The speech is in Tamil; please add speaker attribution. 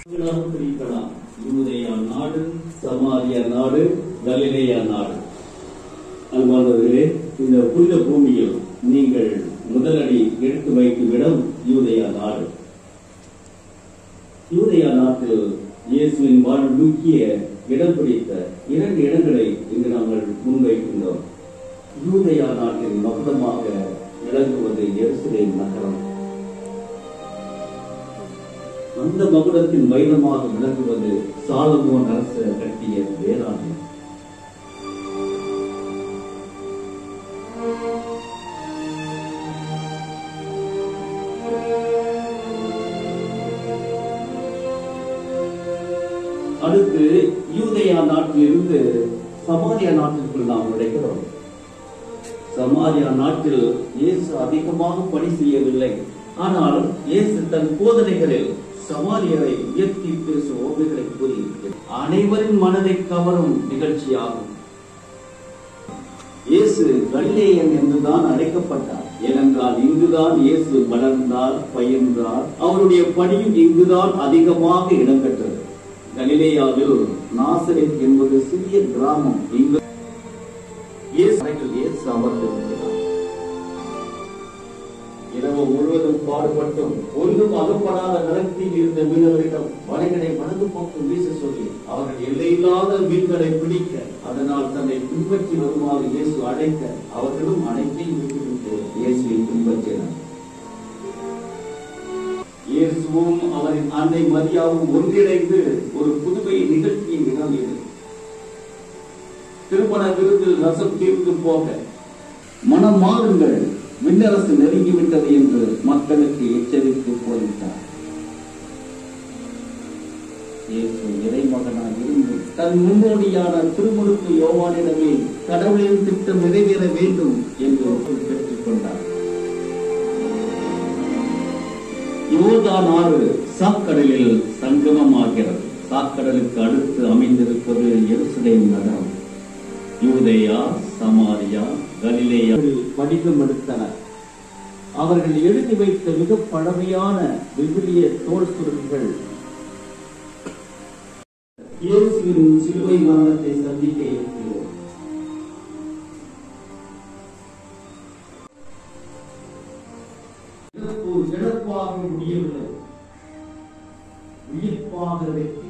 Speaker 1: பிரிக்கலாம். யூதேயா நாடு, சமாரியா நாடு, கலிலேயா நாடு. அன்பானவர்களே, இந்த புனித பூமியில் நீங்கள் முதலடி எடுத்து வைக்கும் இடம் யூதேயா நாடு. யூதேயா நாட்டில் இயேசுவின் வாழ்வு முக்கிய இடம் பிடித்த 2 இடங்களை இங்கு நாங்கள் முன்வைக்கின்றோம். யூதேயா நாட்டின் மகுடமாக விளங்குவது எருசலேம் நகரம். அந்த மகுடத்தின் மையமாக விளங்குவது சாலமோன் அரசர் கட்டிய வேளாண்மை. அடுத்து யூதேயா நாட்டிலிருந்து சமாரியா நாட்டிற்குள் நாம் நுழைகிறோம். சமாரியா நாட்டில் இயேசு அதிகமாக பணி செய்யவில்லை. ஆனால் இயேசு தன் போதனைகளில் சமாரியரை உயர்த்தி பேசும் ஓமைகளை கூறி அனைவரின் மனதை கவரும் நிகழ்ச்சியாகும். இயேசு கலிலேயன் என்றுதான் அழைக்கப்பட்டார். ஏனென்றால் இங்குதான் இயேசு வளர்ந்தார், பயின்றார். அவருடைய பணியும் இங்குதான் அதிகமாக இடம்பெற்றது. கலிலேயாவில் நாசரேத் என்பது சிறிய கிராமம். இங்கு இயேசு அமர்ந்திருக்கிறார். இரவு முழுவதும் பாடுபட்டும் ஒன்றும் அகப்படாத நிலத்தில் இருந்த மீனவரிடம் வலைகளை வலது பக்கம் வீச சொல்லி அவர்கள் எல்லையில்லாத மீன்களை பிடிக்க, அதனால் தன்னை பின்பற்றி வருமாறு இயேசு அழைக்க, அவர்களும் அனைத்தையும் விட்டுவிட்டு இயேசுவை பின்பற்றினர். இயேசுவும் அவரின் அன்னை மரியாவும் ஒன்றிணைந்து ஒரு புதுமை நிகழ்ச்சியை நிகழ்ந்தது. திருமண விருந்தில் ரசம் தீர்ந்து போக, மனம் மாறுங்கள், விண்ணரசு நெருங்கிவிட்டது என்று மக்களுக்கு எச்சரித்து போய்விட்டார். இயேசு இறைமகனாக இருந்து தன் முன்னோடியான திருமுழுக்கு யோவானிடமே கடவுளின் திட்டம் நிறைவேற வேண்டும் என்று பெற்றுக் கொண்டார். யோர்தான் ஆறு சாக்கடலில் சங்கமமாகிறது. சாக்கடலுக்கு அடுத்து அமைந்திருப்பது எருசலேம் நகரம். யூதேயா, சமாரியா, கலிலேயா வடிவம் எடுத்தனர். அவர்கள் எழுதி வைத்த மிக பழமையான விவிலிய தோல் சுருள்கள் இயேசுவின் சிலுவை மரணத்தை சந்திக்க இருக்கிறோம். இழப்பாக முடியவில்லை, உயிர்ப்பாக வெற்றி